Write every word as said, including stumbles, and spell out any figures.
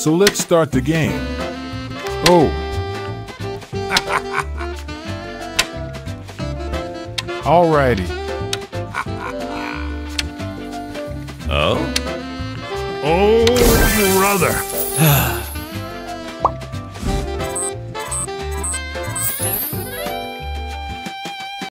So let's start the game. Oh. Alrighty. Oh? Oh, brother.